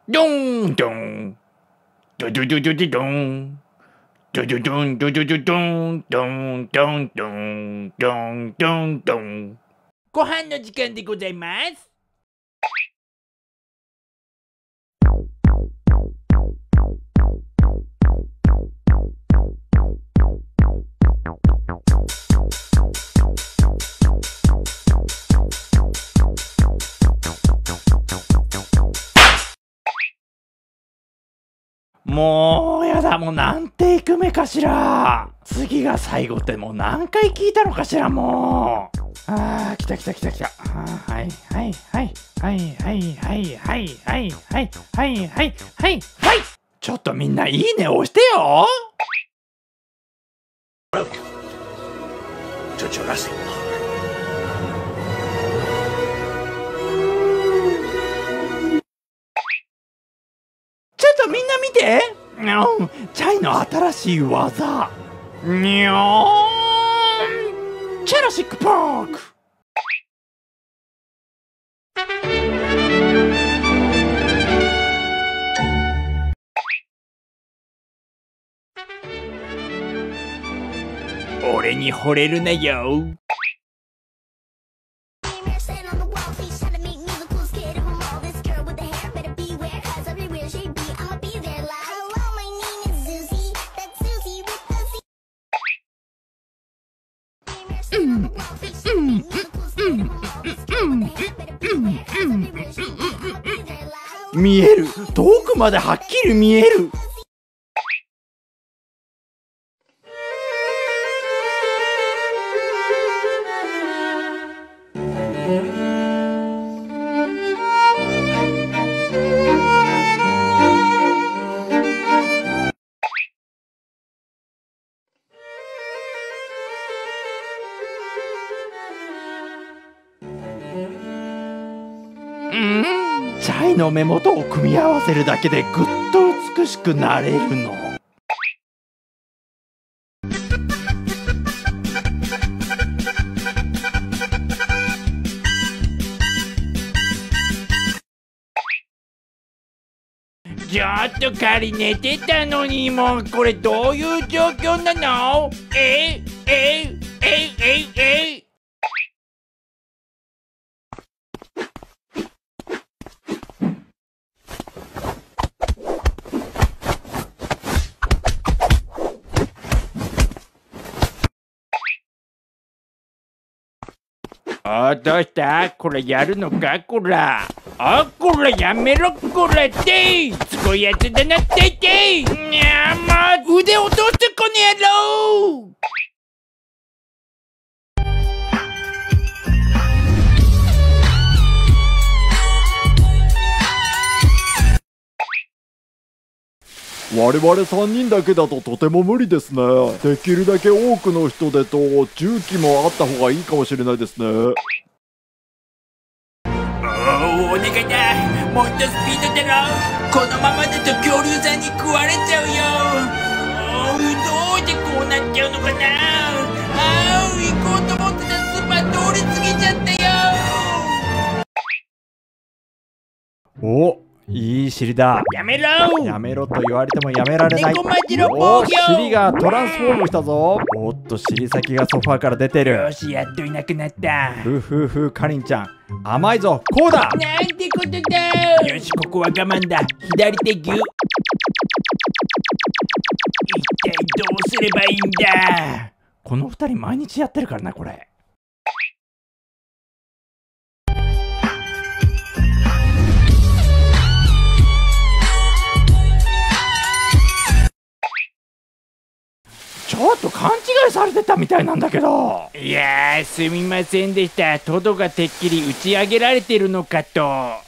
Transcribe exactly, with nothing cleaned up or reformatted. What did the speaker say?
ドンドンドドドドドドンドドドンドドドドンドンドンドンドンドンドン。ご飯の時間でございます。もうやだ、もう何テイク目かしら。次が最後ってもう何回聞いたのかしら。もうあー、来た来た来た来た。はいはいはいはいはいはいはいはいはいはいはいはい。ちょっとみんないいね押してよ。ちょちょらせちょっとみんな見て、チャイの新しい技、にょーん、ジュラシックパーク。俺に惚れるなよ。見える、遠くまではっきり見える。うん、チャイの目元を組み合わせるだけでぐっと美しくなれるの。ちょっと仮寝てたのに、もうこれどういう状況なの？えええええあ、どうした？これやるのか？こらあ、こらやめろ、こらってすごいやつだなってってにゃー、もう腕落とすこの野郎。 我々さんにんだけだととても無理ですね。できるだけ多くの人でと重機もあった方がいいかもしれないですね。おー、お願いだ、もっとスピードだろ。このままだと恐竜さんに食われちゃうよ。どうしてこうなっちゃうのかな。あー、行こうと思ってたスーパー通り過ぎちゃったよ。 お、いい尻だ。 やめろ。 やめろと言われてもやめられない。 猫マジの防御。 尻がトランスフォームしたぞ。おっと、尻先がソファーから出てる。 よし、やっといなくなった。 ふふふ、かりんちゃん甘いぞ。こうだ。 なんてことだ。よし、ここは我慢だ。左手ギュ。一体どうすればいいんだ。この二人毎日やってるからな、これ。ちょっと勘違いされてたみたいなんだけど。いやー、すみませんでした。トドがてっきり打ち上げられてるのかと。